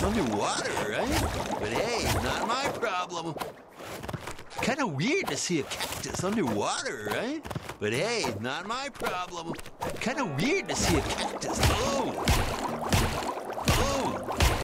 underwater, right? But hey, not my problem. Kind of weird to see a cactus underwater, right? But hey, not my problem. Kind of weird to see a cactus. Oh!